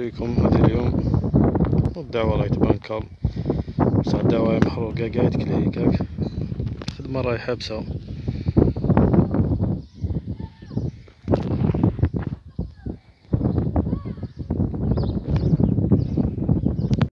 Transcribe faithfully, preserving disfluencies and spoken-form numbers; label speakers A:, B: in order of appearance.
A: عليكم. هذا اليوم الدعوة راهي تبان كالم، بصح الدعوة محروقة قاعد كلي هكاك، الخدمة راهي حابسة.